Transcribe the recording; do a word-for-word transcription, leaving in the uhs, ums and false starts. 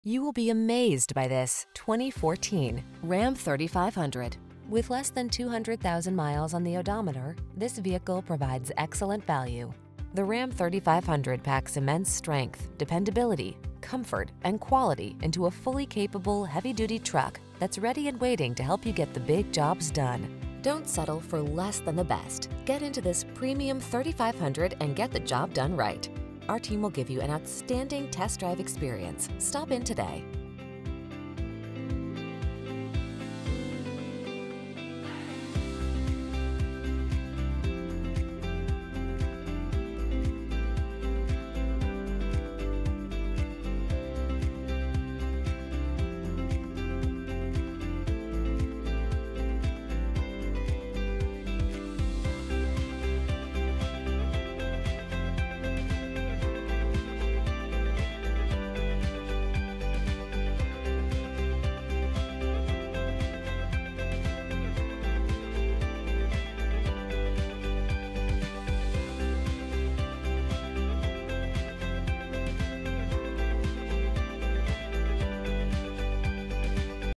You will be amazed by this twenty fourteen Ram thirty-five hundred. With less than two hundred thousand miles on the odometer, this vehicle provides excellent value. The Ram thirty-five hundred packs immense strength, dependability, comfort, and quality into a fully capable, heavy-duty truck that's ready and waiting to help you get the big jobs done. Don't settle for less than the best. Get into this premium thirty-five hundred and get the job done right. Our team will give you an outstanding test drive experience. Stop in today.